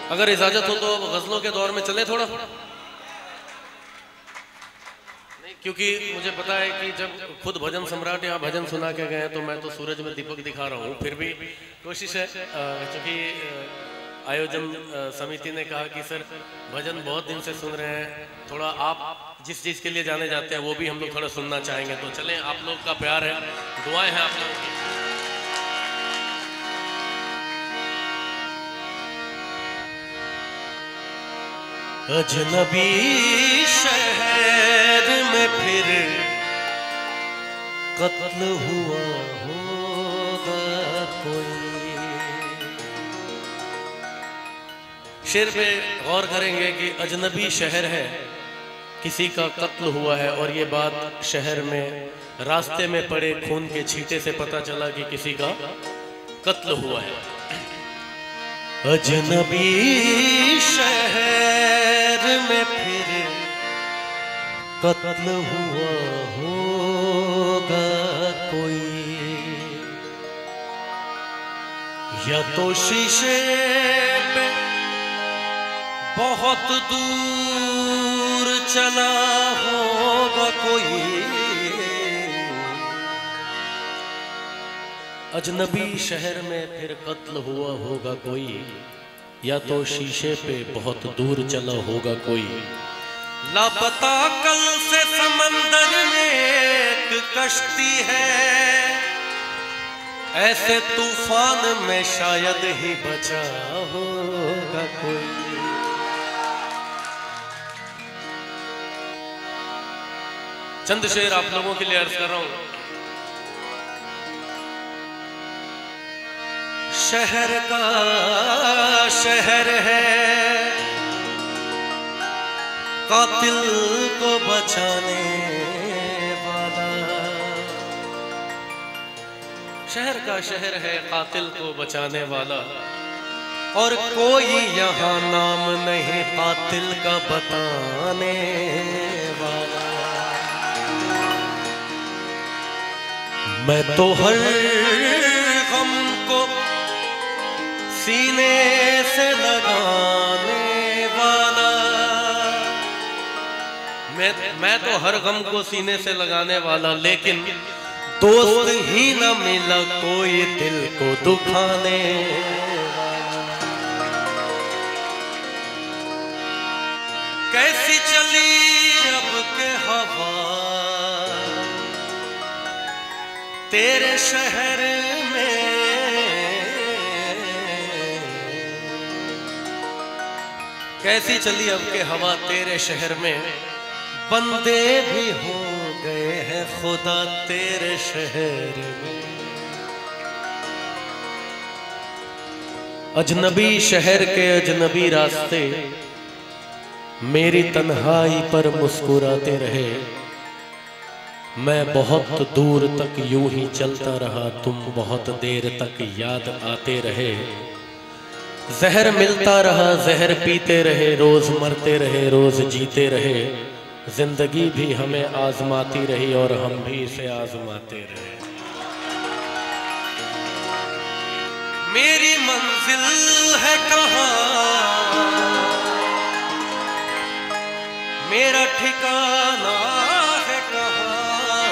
अगर इजाजत हो तो गजलों के दौर में चले थोड़ा, क्योंकि मुझे पता है कि जब खुद भजन सम्राट यहाँ भजन सुना के गए तो मैं तो सूरज में दीपक दिखा रहा हूँ, फिर भी कोशिश है। क्योंकि आयोजन समिति ने कहा कि सर भजन बहुत दिन से सुन रहे हैं, थोड़ा आप जिस चीज़ के लिए जाने जाते हैं वो भी हम लोग थोड़ा सुनना चाहेंगे, तो चलें, आप लोग का प्यार है, दुआएं हैं आप लोगों की। अजनबी शहर में फिर कत्ल हुआ होगा कोई। शेर पे गौर करेंगे कि अजनबी शहर है, किसी का कत्ल हुआ है, और ये बात शहर में रास्ते में पड़े खून के छींटे से पता चला कि किसी का कत्ल हुआ है। अजनबी शहर में फिर कत्ल हुआ होगा कोई, या तो शीशे पे बहुत दूर चला होगा कोई। अजनबी शहर में फिर कत्ल हुआ होगा कोई, या तो शीशे पे बहुत दूर चला होगा कोई। लापता कल से समंदर में एक कश्ती है, ऐसे तूफान में शायद ही बचा होगा कोई। चंद शेर आप लोगों के लिए अर्ज कर रहा हूं। शहर का शहर है, कातिल को बचाने वाला। शहर का शहर है, कातिल को बचाने वाला, और कोई यहाँ नाम नहीं कातिल का बताने वाला। मैं तो हर गम को सीने से लगाने वाला, मैं तो हर गम को सीने से लगाने वाला, लेकिन दोस्त ही न मिला कोई दिल को दुखाने वाला। कैसी चली अब के हवा तेरे शहर में, कैसी चली अब के हवा तेरे शहर में, बंदे भी हो गए हैं खुदा तेरे शहर में। अजनबी शहर के अजनबी रास्ते मेरी तन्हाई पर मुस्कुराते रहे। मैं बहुत दूर तक यूं ही चलता रहा, तुम बहुत देर तक याद आते रहे। जहर मिलता रहा, जहर पीते रहे, रोज मरते रहे, रोज जीते रहे। जिंदगी भी हमें आजमाती रही और हम भी इसे आजमाते रहे। मेरी मंजिल है कहाँ, मेरा ठिकाना है कहाँ।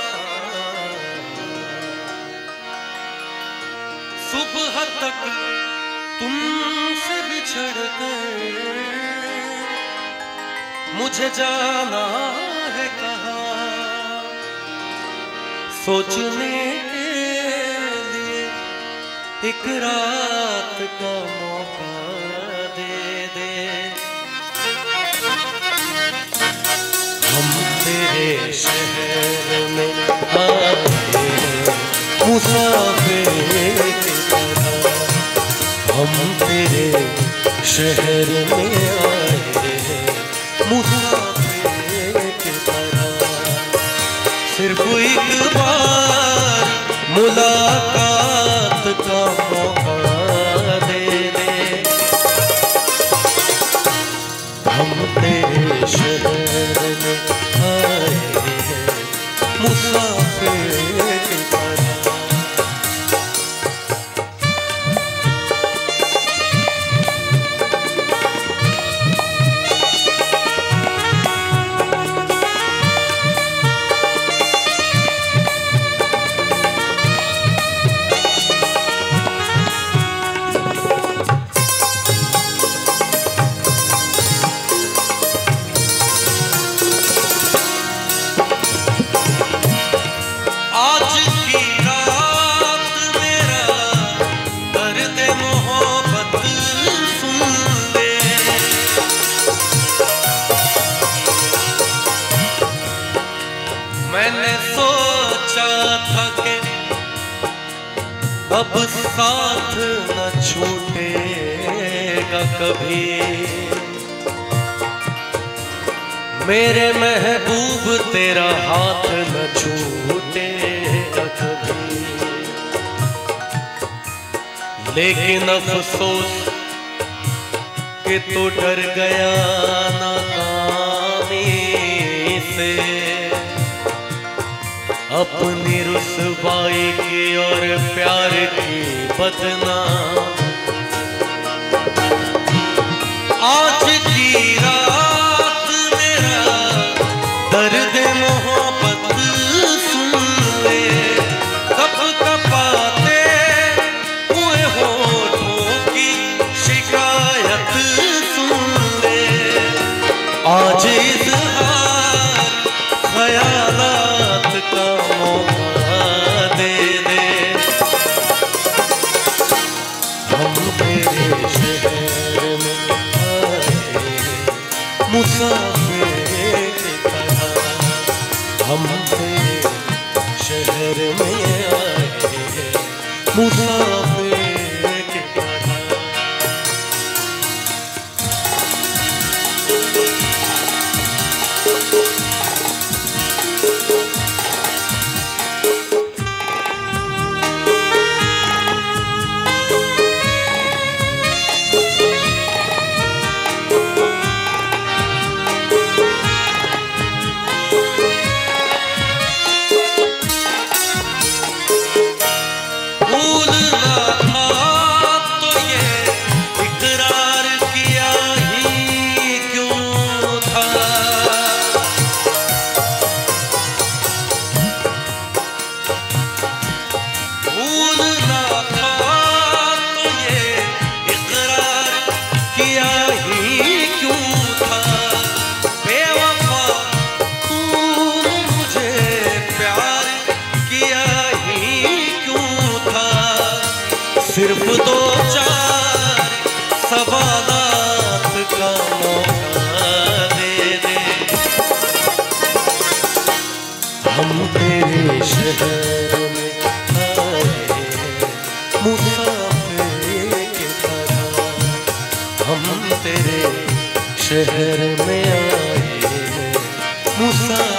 सुबह तक तुमसे बिछड़ कर मुझे जाना है कहाँ। सोचने के लिए एक रात का मौका दे दे। हम तेरे शहर में आए मुसाफिर की तरह, हम तेरे शहर में आए मुसाफिर की तरह। सिर्फ एक बार मुलाकात का मौका दे दे। हम तेरे शहर में आए हैं मुसाफिर की तरह। अब साथ न छूटेगा कभी, मेरे महबूब तेरा हाथ न छूटेगा कभी। लेकिन अफसोस कि तू डर गया नाकामी से, अपनी रुसवाई की और प्यार की बदनाम। आज की रात मेरा दर्द मोहब्बत सुन ले, कब कपाते हुए होठों की शिकायत सुन ले। आज इज़हार ख़यालात का मौका दे दे, हम तेरे शहर में आए मुसाफिर की तरह, हम तेरे शहर में आए मुसाफिर की तरह। सिर्फ दो चार सवालात का मौका दे दे, हम तेरे शहर में आए मुसाफिर की तरह, हम तेरे शहर में आए मुसाफिर।